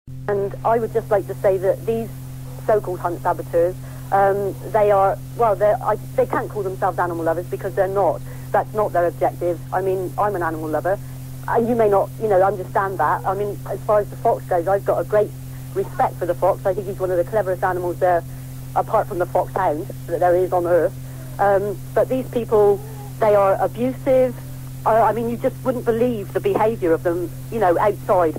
And I would just like to say that these so-called hunt saboteurs, they are, well, they can't call themselves animal lovers because they're not. That's not their objective. I mean, I'm an animal lover, and you may not, understand that. I mean, as far as the fox goes, I've got a great respect for the fox. I think he's one of the cleverest animals there, apart from the foxhound, that there is on Earth. But these people, they are abusive. I mean, you just wouldn't believe the behaviour of them, outside.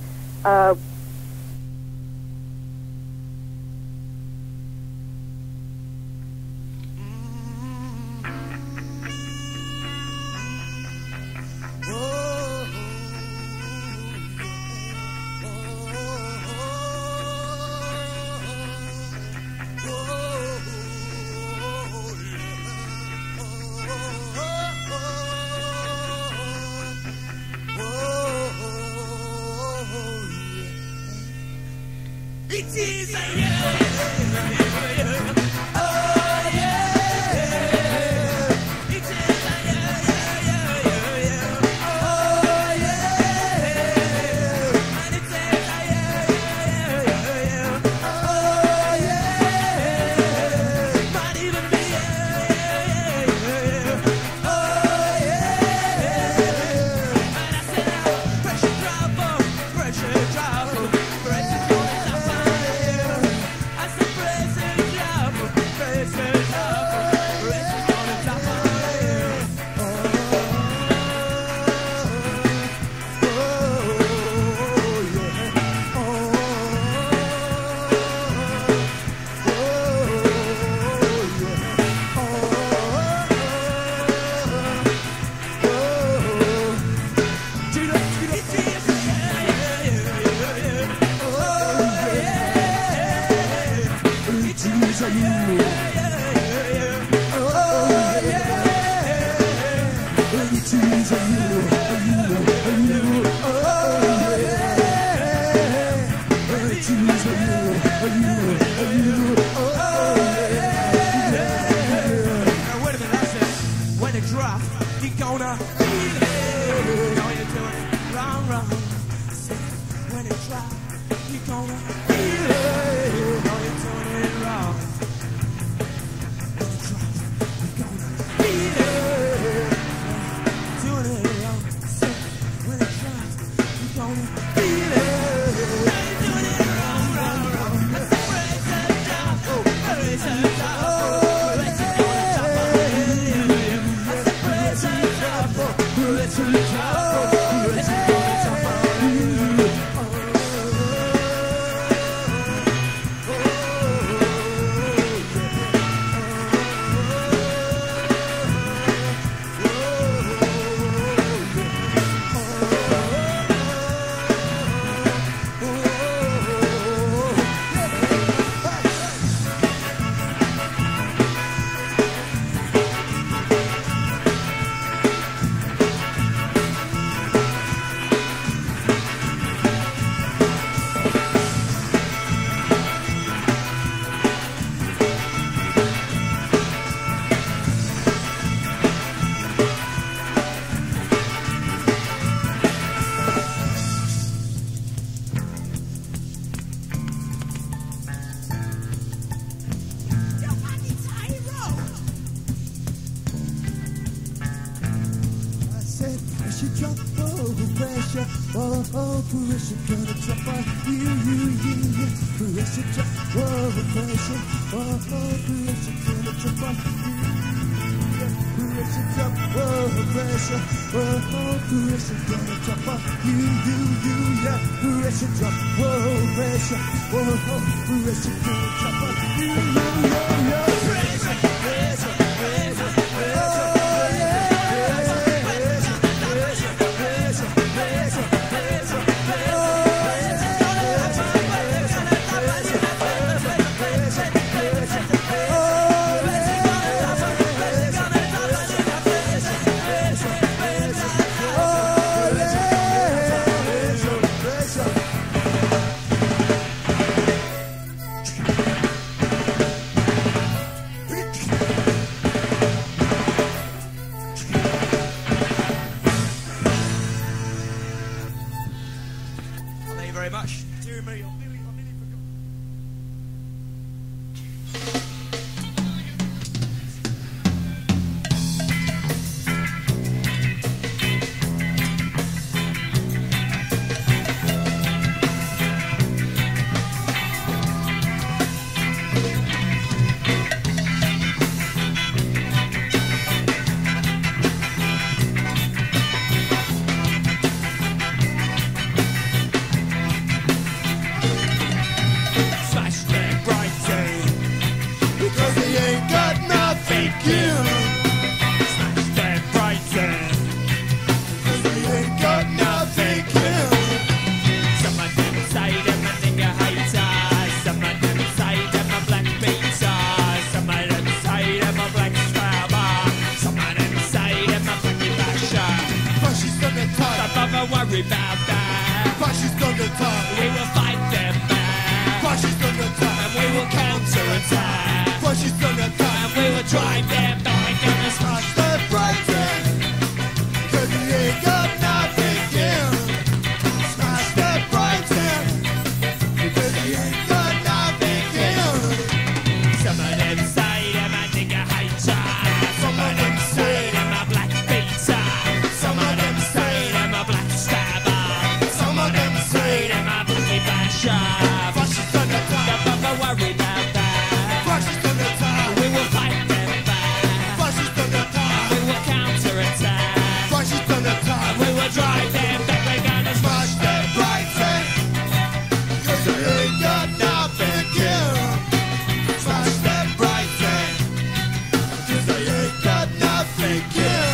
shove. Fascists on the top. Don't bother worry about that. Fascists on the top. We will fight them back. Fascists on the top. We will counter-attack. Fascists on the top. We will drive them back. We're gonna Smash them Brighton. 'Cause they ain't got nothing to kill. Smash them Brighton. 'Cause they ain't got nothing to kill.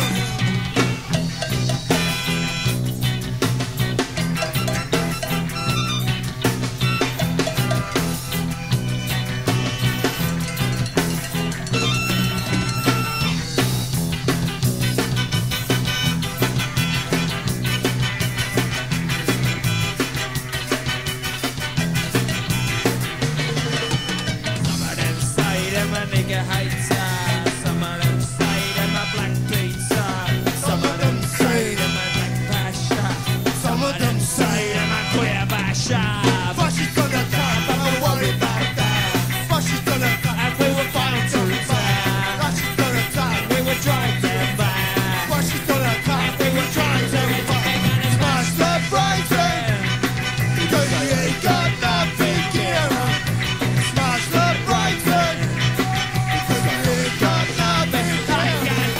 Some of them say them a nigger hater. Some of them say them a black pizza. Some of them say them a black basher. Some of them say them a queer basher. Fascists on the top. Don't worry about that. Fascists on the top. And we will fight to attack. Fascists on the top. We will drive them back. Fascists on the top. And we will drive them back. We're gonna Smash them Brighton. Because they ain't got nothing to kill. Smash them Brighton. Because they ain't got nothing to kill.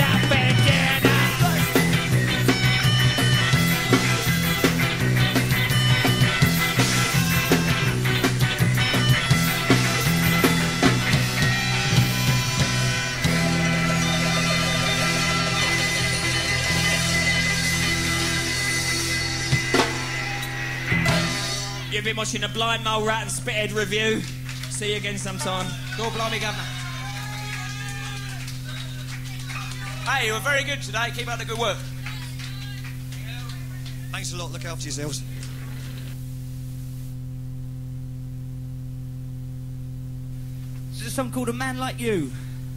You've been watching the Blind Mole Rat and Spithead review. See you again sometime. Go blimey, Governor. Hey, you were very good today. Keep up the good work. Thanks a lot. Look after yourselves. There's a song called A Man Like You.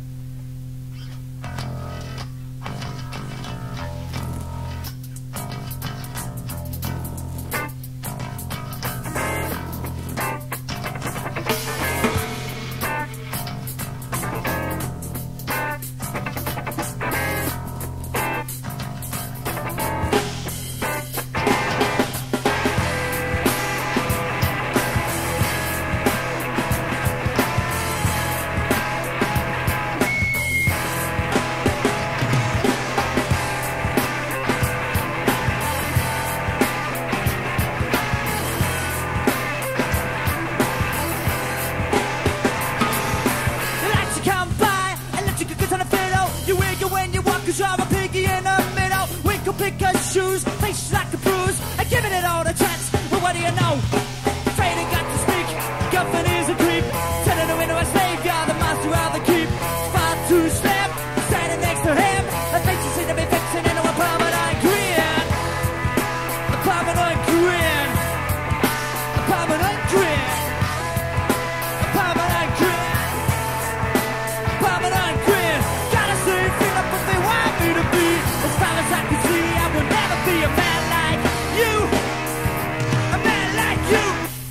Shoes, face like a bruise, and giving it all a chance. But what do you know? Afraid he got to speak. Government is a creep. Telling the window a slave, you're the master of the keep. Far too slim, standing next to him. And faces seem to be fixing into a permanent grin. A permanent grin. A permanent grin. A permanent grin. A permanent grin. Gotta see, feel up what they want me to be. As far as I can see, I will never be a man like you. A man like you.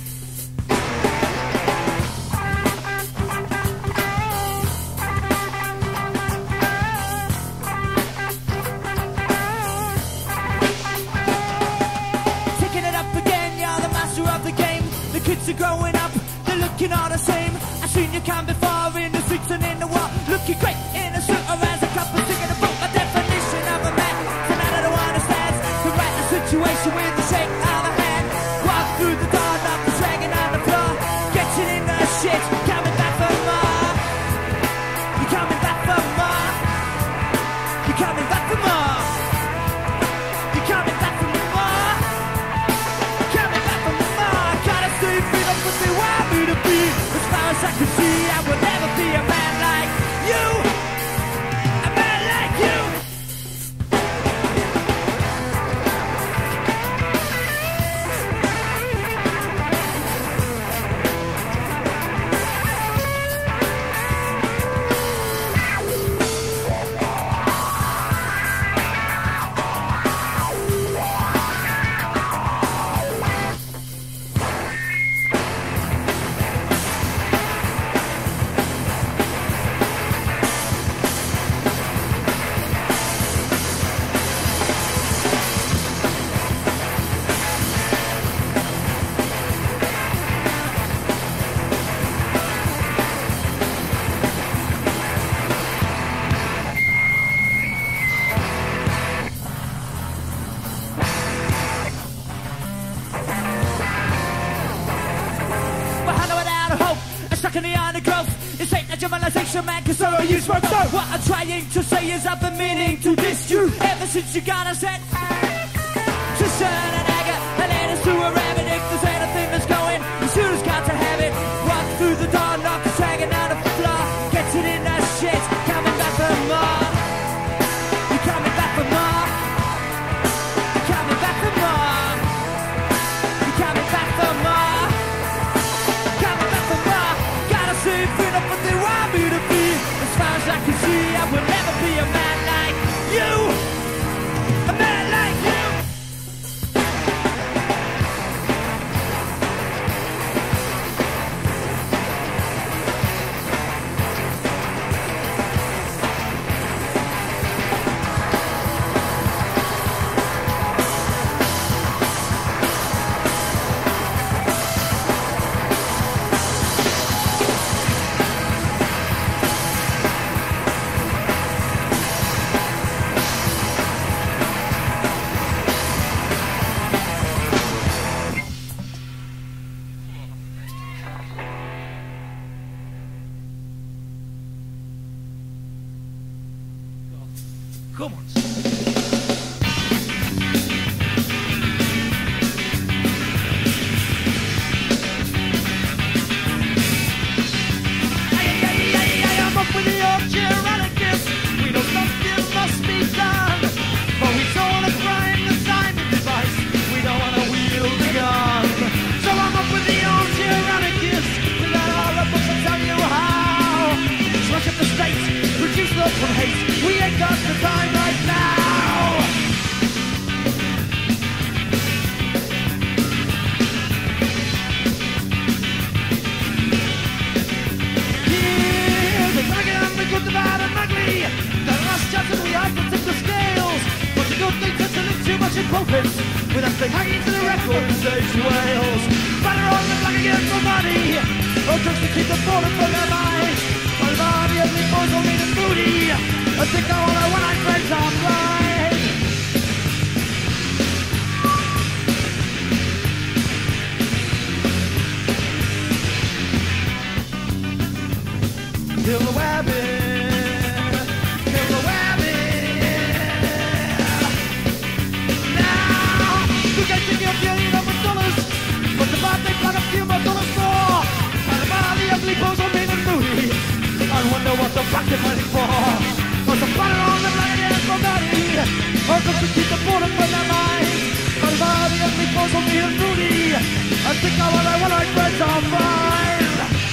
Taking it up again, you're the master of the game. The kids are growing up, they're looking all the same. I've seen you come before in the streets and in the war, looking great in a suit or as a couple singing a book. A definition of a man, so now I don't understand. To write the situation with the shake of a hand. Walk through the door, knock the dragging on the floor. Getting in the shit, coming back for more. You're coming back for more. You're coming back for more. You're coming back for more. Coming back for more. Gotta stay fit up what they want me to be. As far as I can see, I will never be a man like you. A man like you. stuck in the undergrowth. It's ain't a generalization, man, cause so you smoke. What I'm trying to say is I've been meaning to diss you ever since you got us at Susan and Agger, and led us to a rabbit. If there's anything that's going, the shooter's got to have it. Walk through the door, knock us hanging out of the floor. Gets it in our shit, coming back for more. You're coming back for more. You're coming back for more. You're coming back for more. Coming back for more. Gotta see fit up what they want me to be. As far as I can see, I will never be a man like you. A man like you. Come on. I'm up with the old Gerardicus. We know something must be done, but we don't want to crime the time and device. We don't want to wield the gun. So I'm up with the old Gerardicus. We got all the books to tell you how. Smash up the state, reduce love from hate. We ain't got the time right now. Here's the dragon and the good, the bad and ugly. The last chapter we have to tip the scales. But the good thing to live too much in pulpits. With that thing hanging to the record and stage Wales. Batter on the black again for money. Or just to keep the border from their minds. My body and the boys will need a booty. I think I wanna when I friends are blind. Kill the wabbit, kill the wabbit. Now, you can give me $1 billion dollars, but the bad they plan a few more dollars more. And the body ugly boys will need a booty. I wonder what the fuck they're waiting for. What's the butter on the black and for daddy? Or just to keep the border from their mind. My body and me boys will need a booty. I think I want our friends are fine.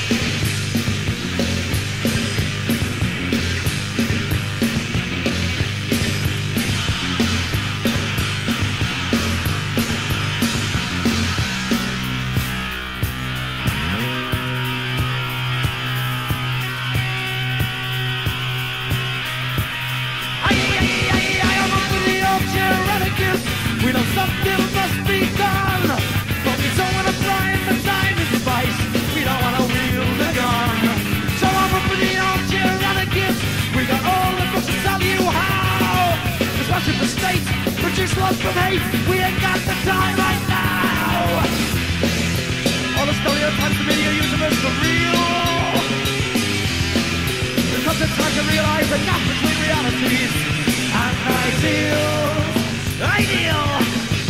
We know something must be done, but we don't want to blind the time and device. We don't want to wield a gun. So I'm up with the armchair and a gift. We got all the books to tell you how to smash up the state, produce love from hate. We ain't got the time right now. All the stereotypes the video universe are real. The concept's trying to realize the gap between realities and ideals. Ideal!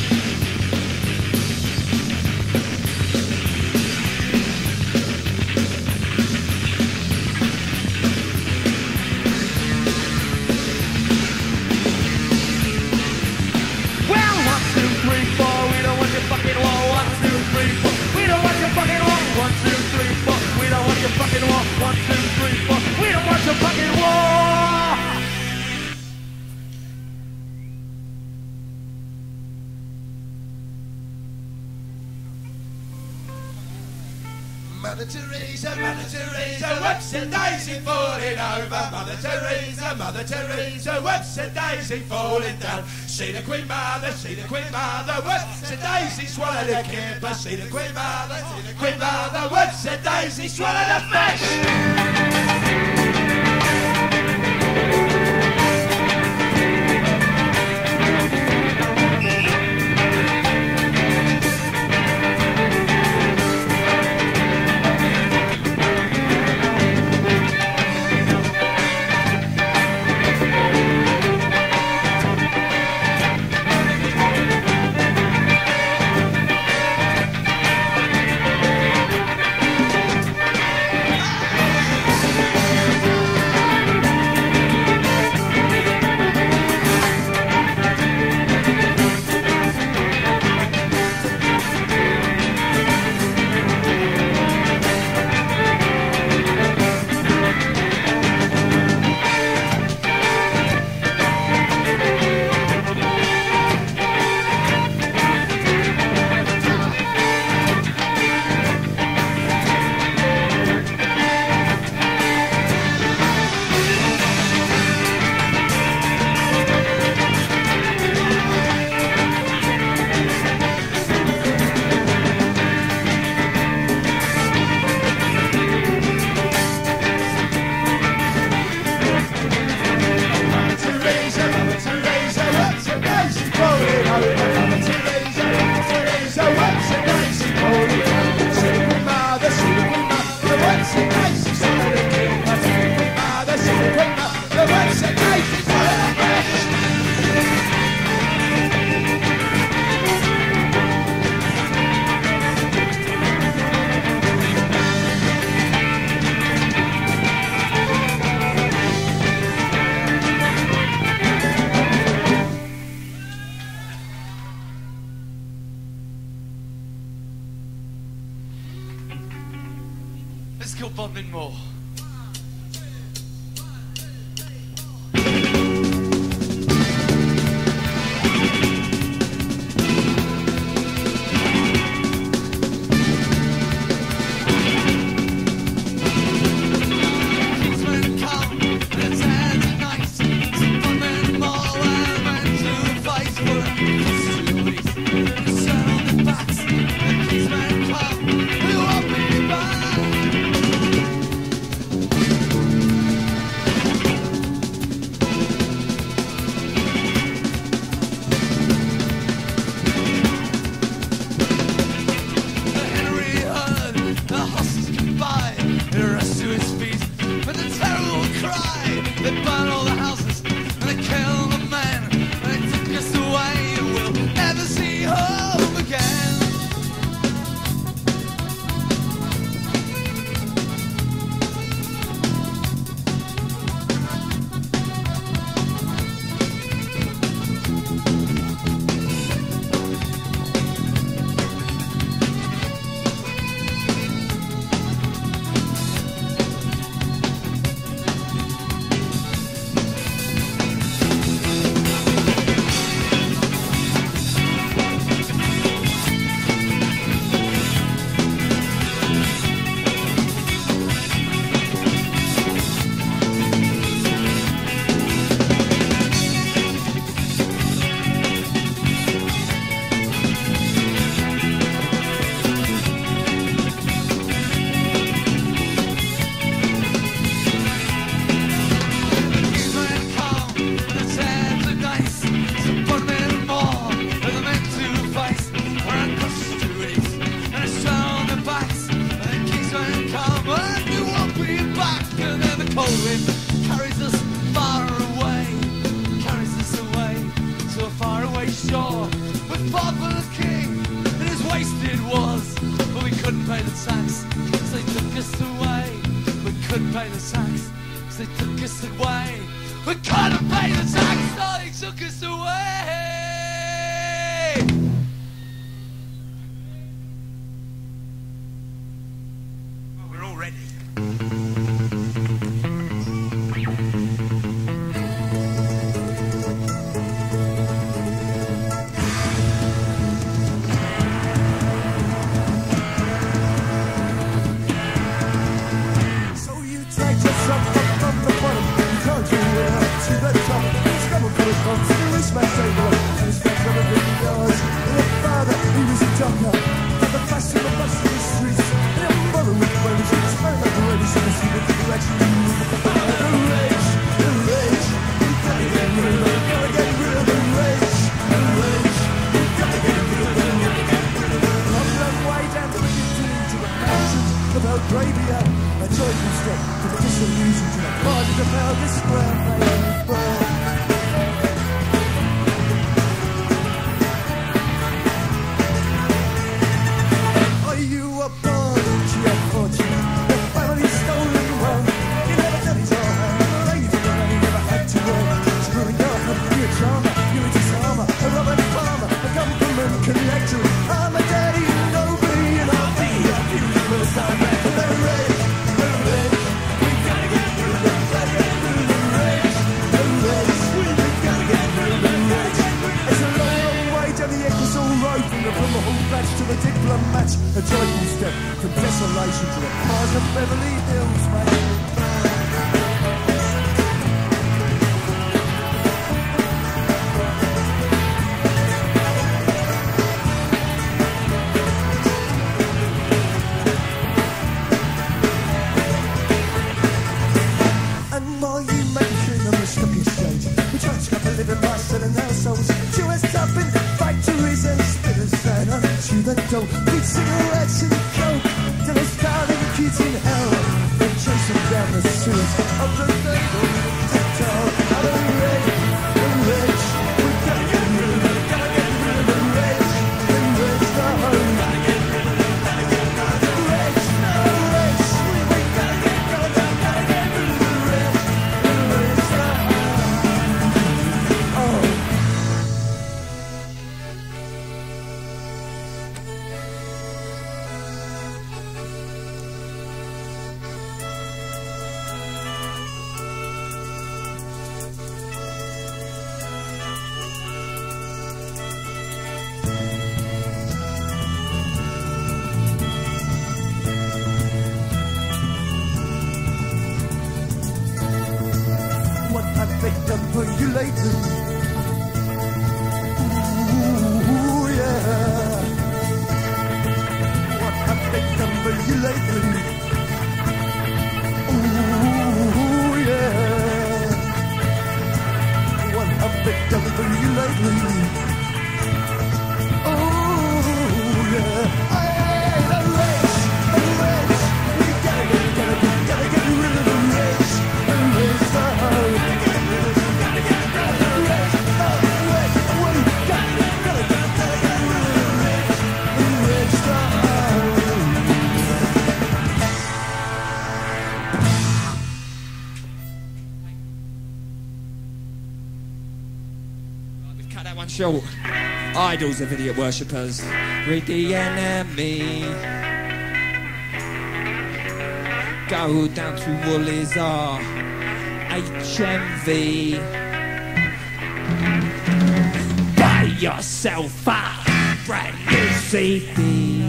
Well, 1, 2, 3, 4, we don't want your fucking war. 1, 2, 3, 4, we don't want your fucking war. 1, 2, 3, 4, we don't want your fucking war. 1, 2, 3, 4, we don't want your fucking war. Mother Teresa, whoops a daisy falling over. Mother Teresa, whoops a daisy falling down. See the Queen Mother, whoops a daisy swallowed a kipper. See the Queen Mother, whoops a daisy swallowed a fish. is called Bonding More. short. Idols of idiot worshippers. Read the enemy. Go down to Woolies R. HMV. Buy yourself a brand new CD.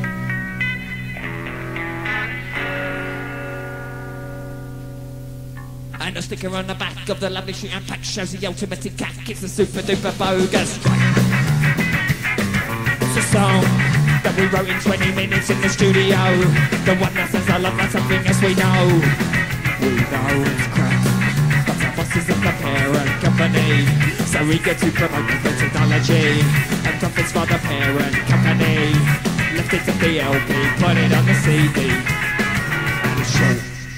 And a sticker on the back of the lovely sheet and pack shows the ultimate attack. It's the super duper bogus track. It's a song that we wrote in 20 minutes in the studio. The one that says I love like something else we know. We know it's crap, but our boss is the parent company. So we get to promote the technology and profits for the parent company. Left it to the LP, put it on the CD. And it's short,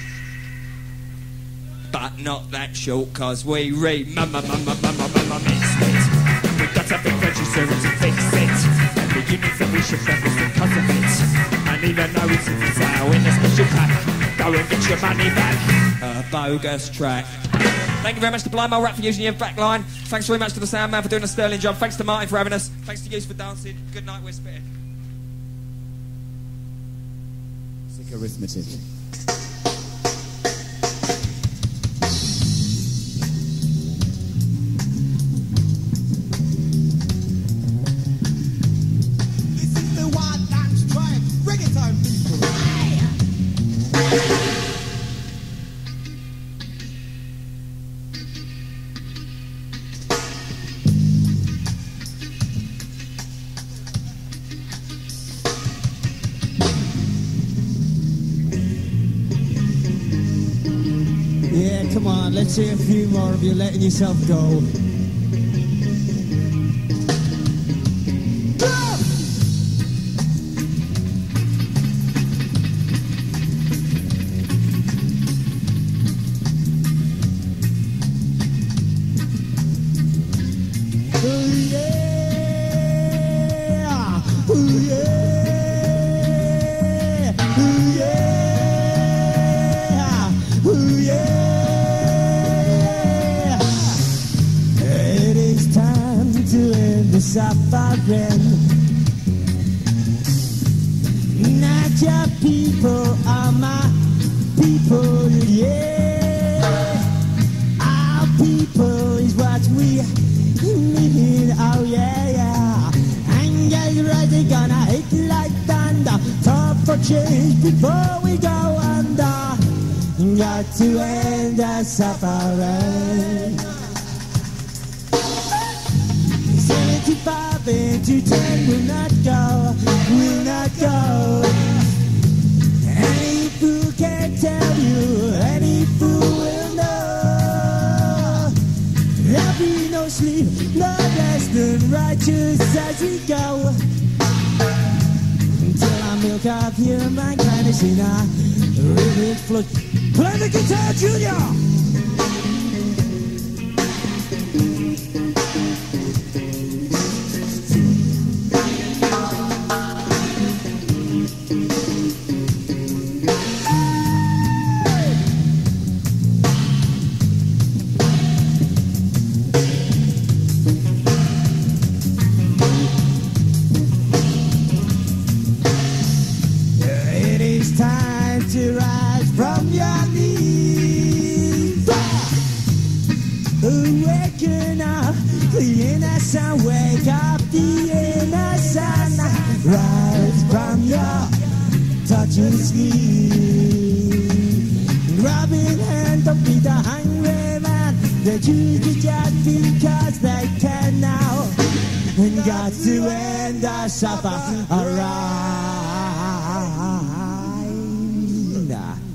but not that short, cause we read mix it. We've got a big register to fix it. And the units that we should reference because of it. And even though it's in sale in a special pack, go and get your money back. A bogus track. Thank you very much to Blind Mole Rat for using your back line. Thanks very much to the sound man for doing a sterling job. Thanks to Martin for having us. Thanks to you for dancing. Good night, we're spitting. Sick arithmetic. Come on, let's see a few more of you letting yourself go. Suffering. Not your people are my people, yeah. Our people is what we need, oh yeah, yeah. Angels rising, gonna hit like thunder. Talk for change before we go under. Got to end the suffering. 75 into 10 will not go, will not go. Any fool can tell you, any fool will know. There'll be no sleep, no rest, and righteous as we go. Until I milk up here, my kind of sinner, really float. Play the guitar, Junior! Suffer around.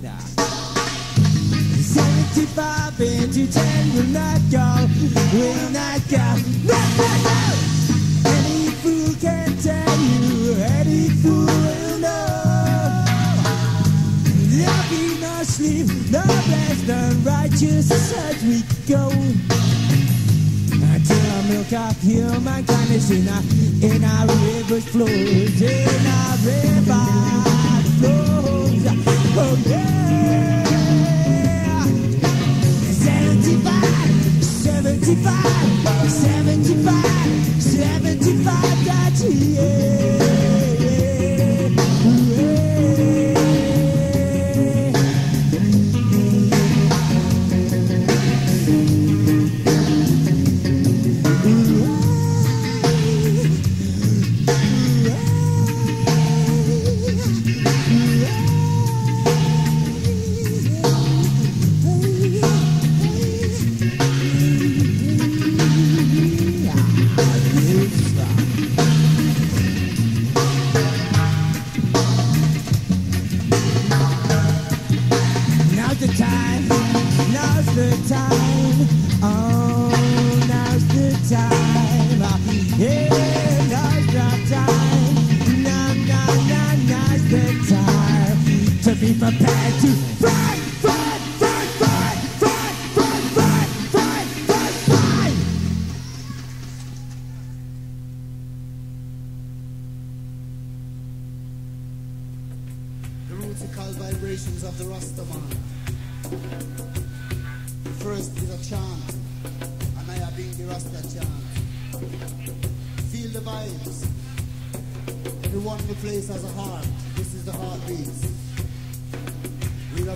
75 into 10 will not go, will not go. No, no, no. Any fool can tell you, any fool will know. There'll be no sleep, no rest, unrighteous as we go. Until I milk up here, mankind is in our rivers flows, in our rivers flows. Oh yeah. 75, 75, 75. time. Oh, now's the time. Yeah, now's the time. Now's the time to be prepared to fight, fight, fight, fight, fight, fight, fight, fight, fight, fight. The rutical vibrations of the Rastaman. First is a chant, and I have been the Rasta chant. Feel the vibes. Everyone in the place has a heart. This is the heartbeat. Really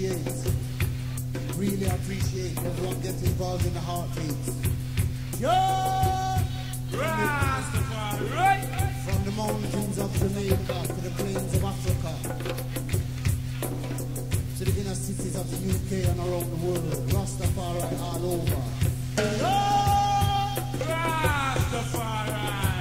appreciate everyone gets involved in the heartbeat. Rastafari! From the mountains of Jamaica to the plains of Africa, to the inner cities of the UK and around the world, Rastafari all over. Rastafari!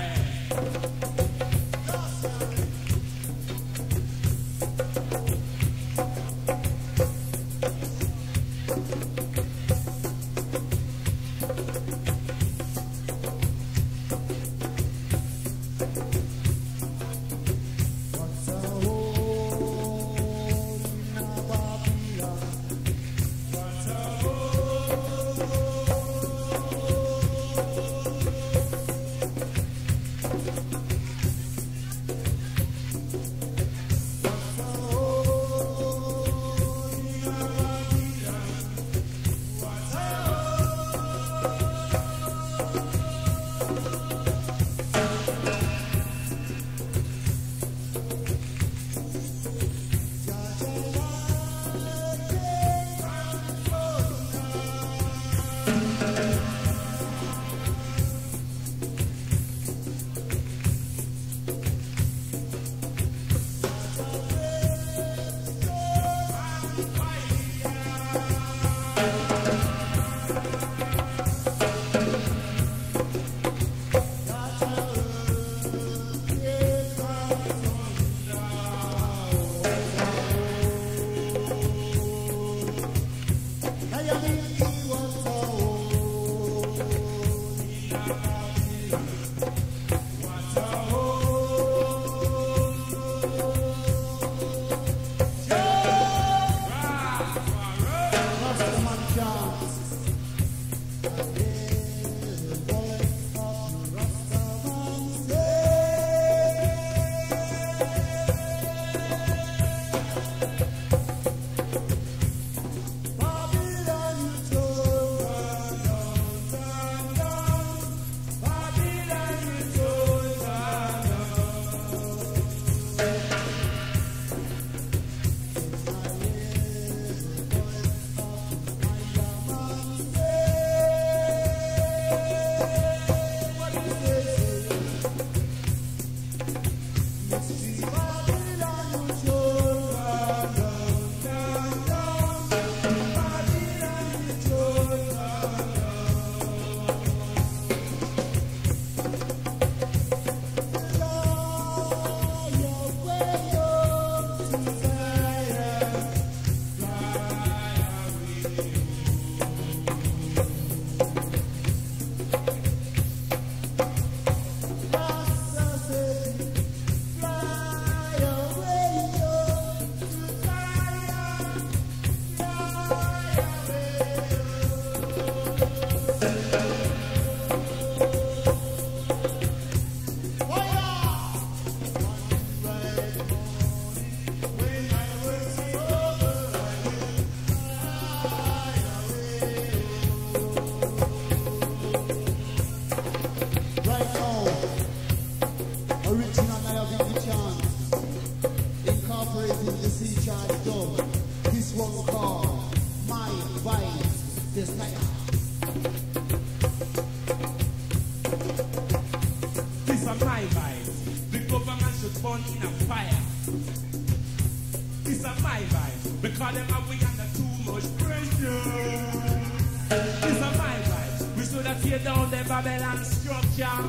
Babylon structure.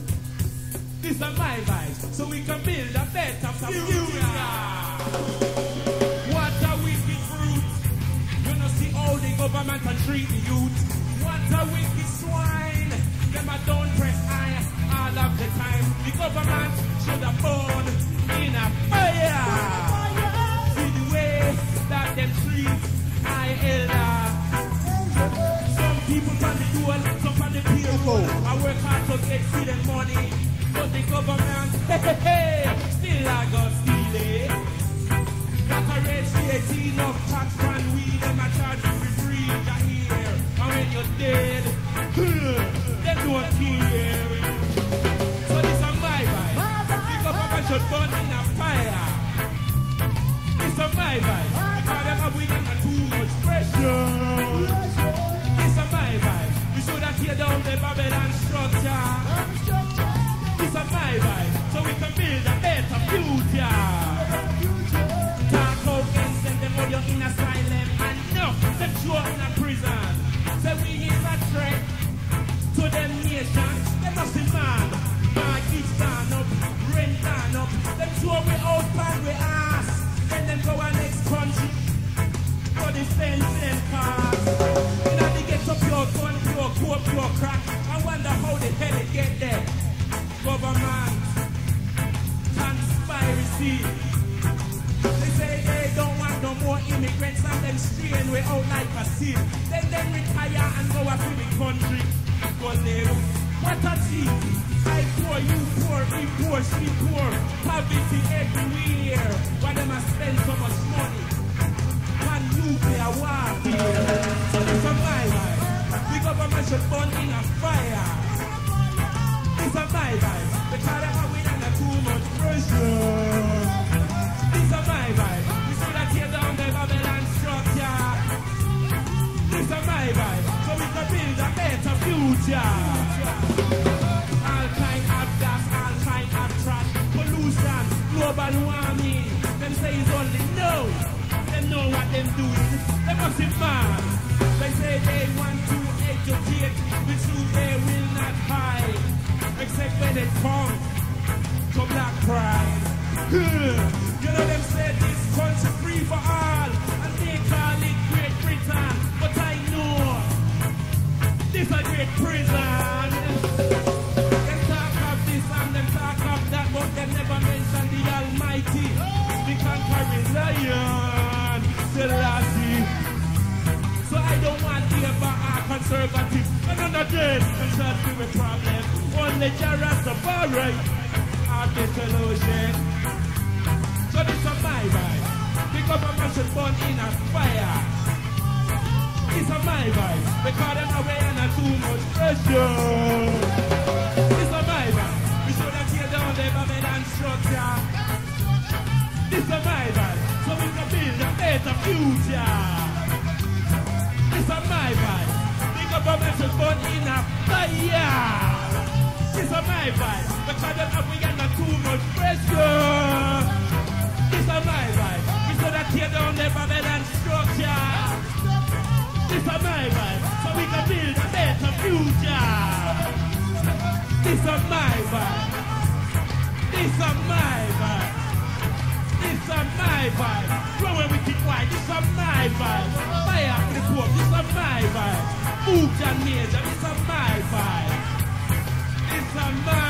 This is my vibes, so we can build a better future. What a wicked fruit. You know, see all the government and treat the youth. What a wicked swine. Them a don't press I all of the time. The government should have born in a fire. See the way that them treat I elder. Some people on the dual, some on the payroll. I work hard to get see them money. But the government, still I got steal it. Got a red CAT, no tax and weed. Them a charge you for free, you hear. And when you're dead, they don't care. So this is my vibe. The government should burn in a fire. This is my vibe. Because them have weed and too much pressure. This is my vibe. We should have tear down the Babylon structure. This is my vibe. So we can build a better future. Talk out and send them all you in asylum. And no, them throw in a prison. So we is a threat to them nation. They must be mad. Markets down up, rent down up. Them throw we out and we ass. Then them go our next country for the fence and cars. You know they get up your gun, pure coke, pure crack. I wonder how the hell it get there. Government conspiracy. They say they don't want no more immigrants and them strain way out like a seed. Then them retire and go up to the country. Go live. What a team. I poor, you poor, he poor, she poor. Poverty everywhere. Why them a spend so much money on nuclear warfare? So this is my life. The government should burn in a fire. This is my vibe. Because them are winning and too much pressure. This is my vibe. We should have tear down the Babylon structure. This is my vibe. So we can build a better future. All kind of gas, all kind of trash, pollution, global warming. Them say it's only no. Them know what them doing. They must be mad. They say they want to educate, the truth they will not hide. Except when it comes to black pride. You know them say this country free for all, and they call it Great Britain. But I know this a great prison. Them talk of this and them talk of that, but them never mention the Almighty, the conquering lion, Selassie. So I don't want to hear about our conservative. Another day, I'm solving the problem. Only Jarrastafari are the solution. So this is my vibe. The government should burn in a fire. This is my vibe. Because them away and too much pressure. This is my vibe. We should have tear down the Babylon structure. This is my vibe. So we can build a better future. This is my vibe. The government should burn in a fire. This is my vibe. Because them away and too much pressure. This is my vibe. We should have tear down the Babylon structure. This is my vibe. So we can build a better future. This is my vibe. This is my vibe. This is my vibe. Growing with it white. This is my vibe. Fire for the poor. This is my vibe. Books and major. This is my vibe. This is my